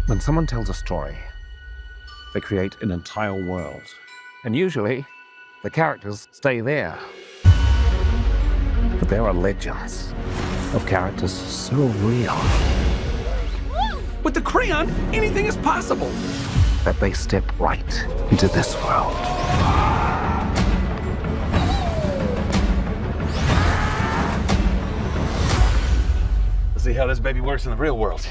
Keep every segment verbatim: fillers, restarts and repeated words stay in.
When someone tells a story, they create an entire world. And usually, the characters stay there. But there are legends of characters so real With the crayon, anything is possible. that they step right into this world. Let's see how this baby works in the real world.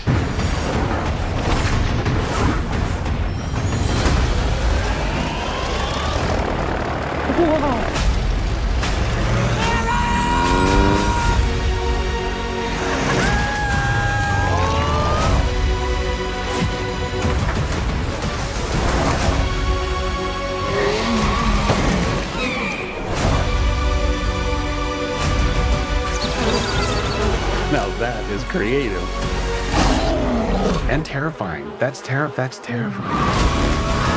Now that is creative. And terrifying. That's ter- that's terrifying.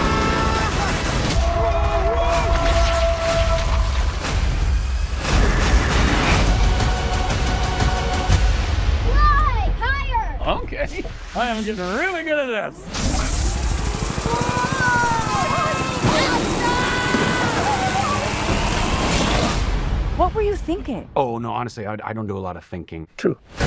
Okay, I am getting really good at this. What were you thinking? Oh, no, honestly, I, I don't do a lot of thinking. True.